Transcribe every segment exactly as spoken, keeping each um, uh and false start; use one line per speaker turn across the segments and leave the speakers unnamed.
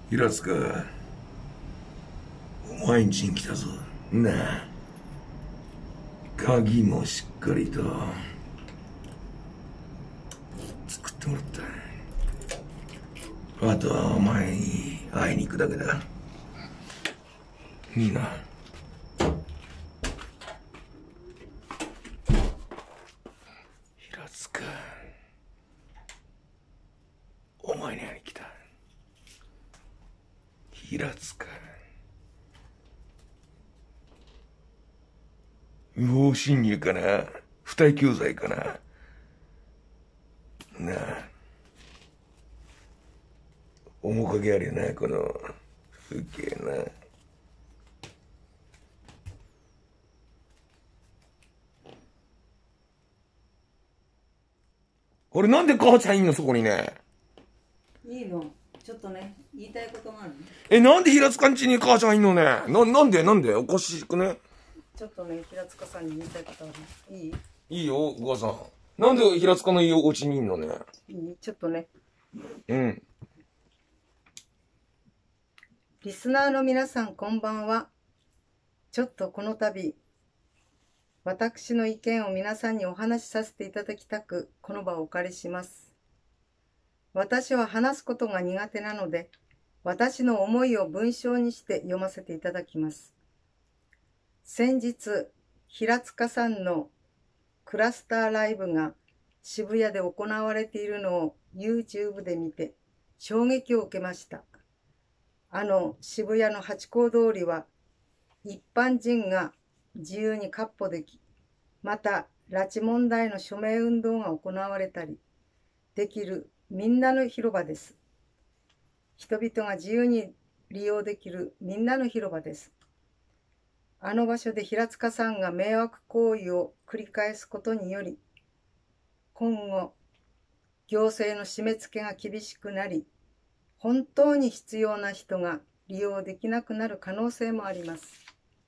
平塚、お前んちに来たぞ。なあ、鍵もしっかりと作ってもらった。あとはお前に会いに行くだけだ。いいな。平塚、お前に会いに来た。平塚、不法侵入かな、不逮教罪かな。なあ、面影あるよな、この風景な。俺なんで母ちゃんいんの、そこにね。
いいの、ちょっとね、言いたいことがあるの。
え、なんで平塚んちに母ちゃんいんのね。な、なんでなんでおかしくね。
ちょっとね、平塚さんに言いたいことあるの。いい
いいよ、お母さん。なんで平塚の家お家にいんのね。
いいちょっとね。
うん。
リスナーの皆さん、こんばんは。ちょっとこの度、私の意見を皆さんにお話しさせていただきたく、この場をお借りします。私は話すことが苦手なので、私の思いを文章にして読ませていただきます。先日、平塚さんのクラスターライブが渋谷で行われているのを YouTube で見て衝撃を受けました。あの渋谷のハチ公通りは一般人が自由に闊歩でき、また拉致問題の署名運動が行われたりできるみんなの広場です。人々が自由に利用できるみんなの広場です。あの場所で平塚さんが迷惑行為を繰り返すことにより、今後、行政の締め付けが厳しくなり、本当に必要な人が利用できなくなる可能性もあります。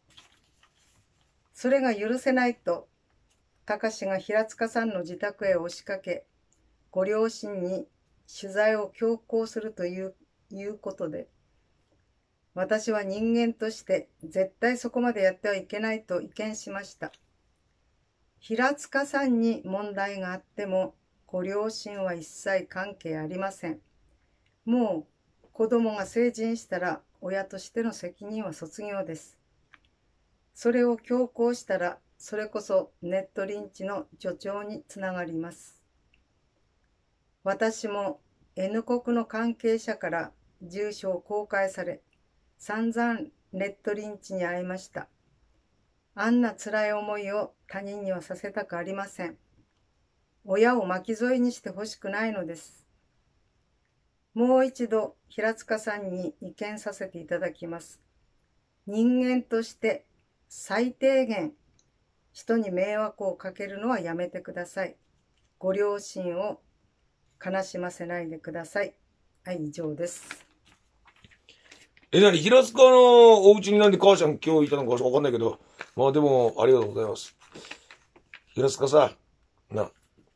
それが許せないと、貴司が平塚さんの自宅へ押しかけ、ご両親に取材を強行するという、いうことで、私は人間として絶対そこまでやってはいけないと意見しました。平塚さんに問題があっても、ご両親は一切関係ありません。もう子供が成人したら親としての責任は卒業です。それを強行したら、それこそネットリンチの助長につながります。私も N 国の関係者から住所を公開され、散々ネットリンチに遭いました。あんな辛い思いを他人にはさせたくありません。親を巻き添えにしてほしくないのです。もう一度平塚さんに意見させていただきます。人間として最低限人に迷惑をかけるのはやめてください。ご両親を悲しませないでください。はい、以上です。
え、なに平塚のお家になんで母ちゃん今日いたのかわかんないけど、まあでもありがとうございます。平塚さ、な、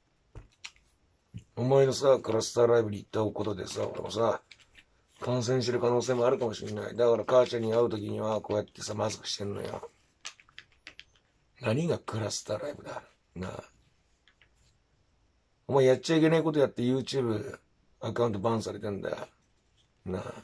お前のさ、クラスターライブに行ったことでさ、俺もさ、感染してる可能性もあるかもしれない。だから母ちゃんに会うときにはこうやってさ、マスクしてんのよ。何がクラスターライブだ。なあ。お前やっちゃいけないことやって YouTube アカウントバンされてんだよ。なあ。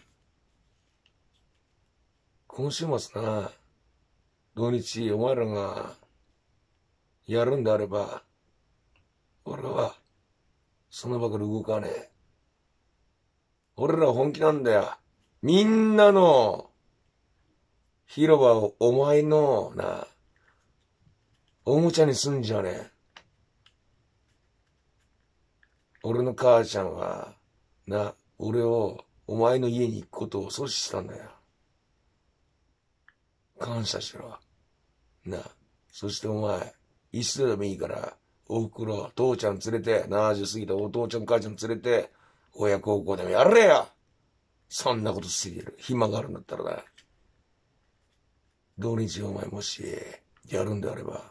今週末な、土日お前らがやるんであれば、俺はその場から動かねえ。俺ら本気なんだよ。みんなの広場をお前のな、おもちゃにすんじゃねえ。俺の母ちゃんは、な、俺をお前の家に行くことを阻止したんだよ。感謝しろ。な、そしてお前、いつでもいいから、おふくろ、父ちゃん連れて、ななじゅう過ぎたお父ちゃん母ちゃん連れて、親孝行でもやれよ。そんなことしてる。暇があるんだったらな。土日お前もし、やるんであれば、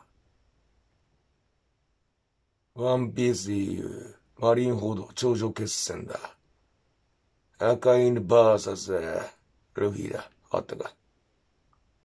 ワンピースでいう、マリンフォード頂上決戦だ。 赤インバーサスルフィだ。あったか。